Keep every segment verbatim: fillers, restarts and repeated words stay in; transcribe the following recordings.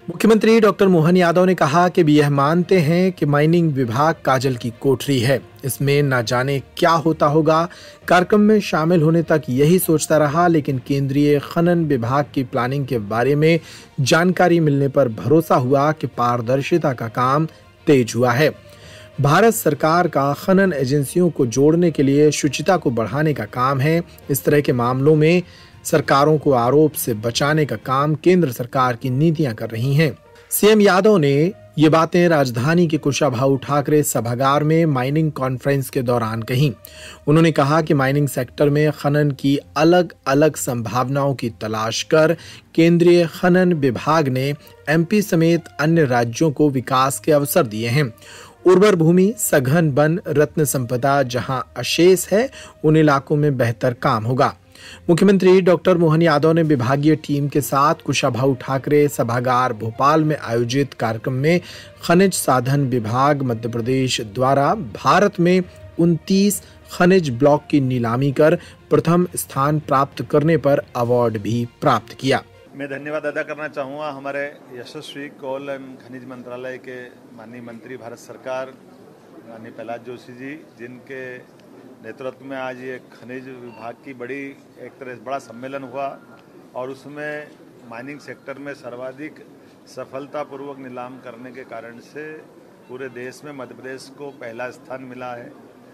मुख्यमंत्री डॉक्टर मोहन यादव ने कहा कि यह मानते हैं कि माइनिंग विभाग काजल की कोठरी है, इसमें न जाने क्या होता होगा। कार्यक्रम में शामिल होने तक यही सोचता रहा, लेकिन केंद्रीय खनन विभाग की प्लानिंग के बारे में जानकारी मिलने पर भरोसा हुआ कि पारदर्शिता का काम तेज हुआ है। भारत सरकार का खनन एजेंसियों को जोड़ने के लिए शुचिता को बढ़ाने का काम है। इस तरह के मामलों में सरकारों को आरोप से बचाने का काम केंद्र सरकार की नीतियां कर रही हैं। सीएम यादव ने ये बातें राजधानी के कुशाभाऊ ठाकरे सभागार में माइनिंग कॉन्फ्रेंस के दौरान कही। उन्होंने कहा कि माइनिंग सेक्टर में खनन की अलग अलग संभावनाओं की तलाश कर केंद्रीय खनन विभाग ने एमपी समेत अन्य राज्यों को विकास के अवसर दिए हैं। उर्वर भूमि, सघन वन, रत्न संपदा जहां अशेष है, उन इलाकों में बेहतर काम होगा। मुख्यमंत्री डॉक्टर मोहन यादव ने विभागीय टीम के साथ कुशाभाऊ ठाकरे सभागार भोपाल में आयोजित कार्यक्रम में खनिज साधन विभाग मध्य प्रदेश द्वारा भारत में उनतीस खनिज ब्लॉक की नीलामी कर प्रथम स्थान प्राप्त करने पर अवार्ड भी प्राप्त किया। मैं धन्यवाद अदा करना चाहूँगा हमारे यशस्वी कोल एवं खनिज मंत्रालय के माननीय मंत्री भारत सरकार माननीय प्रहलाद जोशी जी, जिनके नेतृत्व में आज ये खनिज विभाग की बड़ी एक तरह से बड़ा सम्मेलन हुआ और उसमें माइनिंग सेक्टर में सर्वाधिक सफलतापूर्वक नीलाम करने के कारण से पूरे देश में मध्य प्रदेश को पहला स्थान मिला है।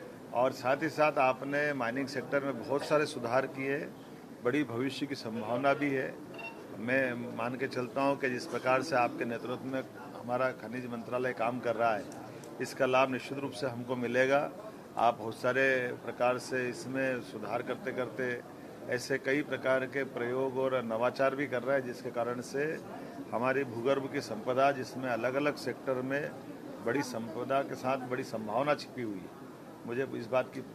और साथ ही साथ आपने माइनिंग सेक्टर में बहुत सारे सुधार किए, बड़ी भविष्य की संभावना भी है। मैं मान के चलता हूं कि जिस प्रकार से आपके नेतृत्व में हमारा खनिज मंत्रालय काम कर रहा है, इसका लाभ निश्चित रूप से हमको मिलेगा। आप बहुत सारे प्रकार से इसमें सुधार करते करते ऐसे कई प्रकार के प्रयोग और नवाचार भी कर रहा है, जिसके कारण से हमारी भूगर्भ की संपदा, जिसमें अलग अलग सेक्टर में बड़ी संपदा के साथ बड़ी संभावना छिपी हुई है, मुझे इस बात की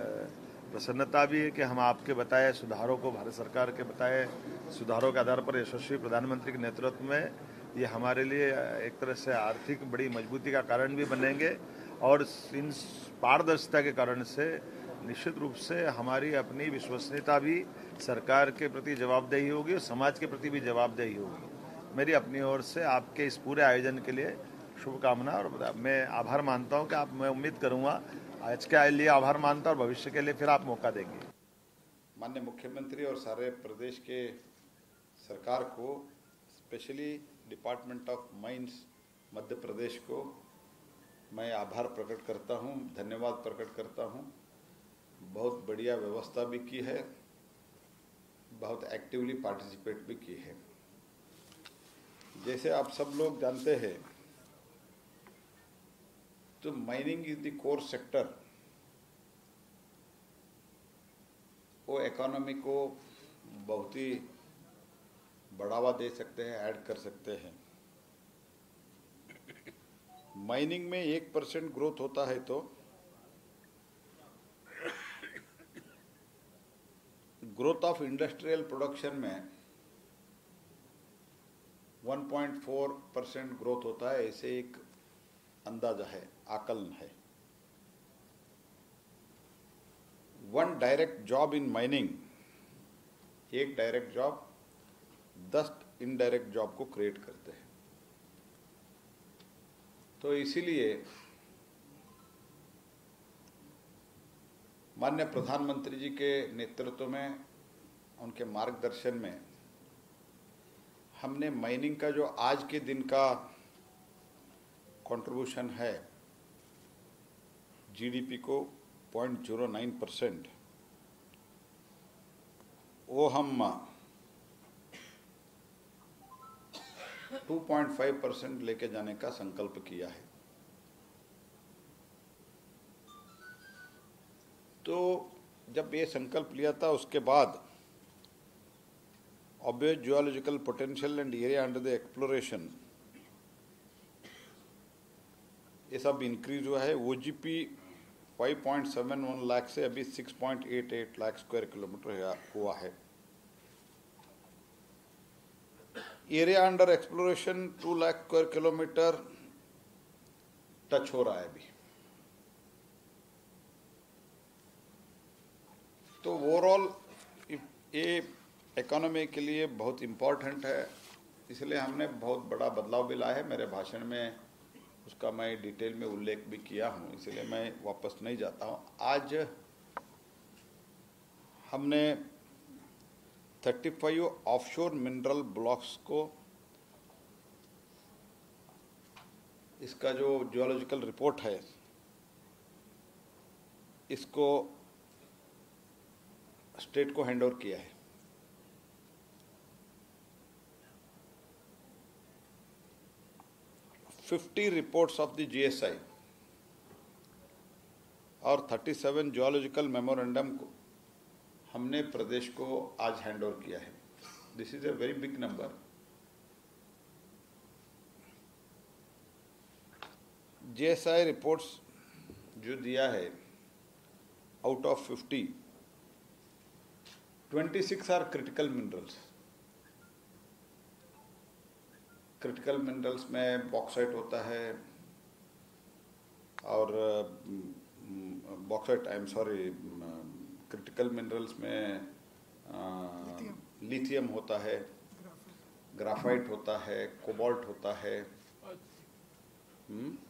प्रसन्नता भी है कि हम आपके बताए सुधारों को, भारत सरकार के बताए सुधारों के आधार पर यशस्वी प्रधानमंत्री के नेतृत्व में ये हमारे लिए एक तरह से आर्थिक बड़ी मजबूती का कारण भी बनेंगे और इन पारदर्शिता के कारण से निश्चित रूप से हमारी अपनी विश्वसनीयता भी सरकार के प्रति जवाबदेही होगी और समाज के प्रति भी जवाबदेही होगी। मेरी अपनी ओर से आपके इस पूरे आयोजन के लिए शुभकामना और मैं आभार मानता हूं कि आप, मैं उम्मीद करूंगा आज के लिए आभार मानता और भविष्य के लिए फिर आप मौका देंगे। माननीय मुख्यमंत्री और सारे प्रदेश के सरकार को, specially department of mines Madhya Pradesh को मैं आभार प्रकट करता हूं, धन्यवाद प्रकट करता हूं। बहुत बढ़िया व्यवस्था भी की है, बहुत एक्टिवली पार्टिसिपेट भी की है। जैसे आप सब लोग जानते हैं तो mining is the core sector. वो इकोनॉमी को बहुत ही बढ़ावा दे सकते हैं, ऐड कर सकते हैं। माइनिंग में एक परसेंट ग्रोथ होता है तो ग्रोथ ऑफ इंडस्ट्रियल प्रोडक्शन में one point four percent growth होता है, ऐसे एक अंदाजा है, आकलन है। One direct job in mining, एक डायरेक्ट जॉब दस इनडायरेक्ट जॉब को क्रिएट करते हैं। तो इसीलिए माननीय प्रधानमंत्री जी के नेतृत्व में, उनके मार्गदर्शन में हमने माइनिंग का जो आज के दिन का कंट्रीब्यूशन है जीडीपी को पॉइंट जीरो नाइन परसेंट, वो हम टू पॉइंट फाइव परसेंट लेके जाने का संकल्प किया है। तो जब ये संकल्प लिया था उसके बाद obvious geological potential and area under the exploration, ये सब इंक्रीज हुआ है। OGP five point seven one lakh से अभी six point eight eight lakh square kilometre हुआ है। Area under exploration two lakh square kilometre touch हो रहा है अभी। तो ओवरऑल ये इकोनॉमी के लिए बहुत इम्पोर्टेंट है इसलिए हमने बहुत बड़ा बदलाव भी लाया है। मेरे भाषण में उसका मैं डिटेल में उल्लेख भी किया हूँ, इसलिए मैं वापस नहीं जाता हूँ। आज हमने पैंतीस ऑफशोर मिनरल ब्लॉक्स को, इसका जो जियोलॉजिकल रिपोर्ट है, इसको स्टेट को हैंड ओवर किया है। Fifty reports of the GSI और सैंतीस जियोलॉजिकल मेमोरेंडम को हमने प्रदेश को आज हैंड ओवर किया है। This is a very big number. GSI reports जो दिया है, आउट ऑफ फिफ्टी, छब्बीस are critical minerals. Critical minerals में बॉक्साइट होता है और bauxite I am sorry critical minerals में लिथियम होता है, ग्राफाइट होता है, कोबाल्ट होता है, हुँ?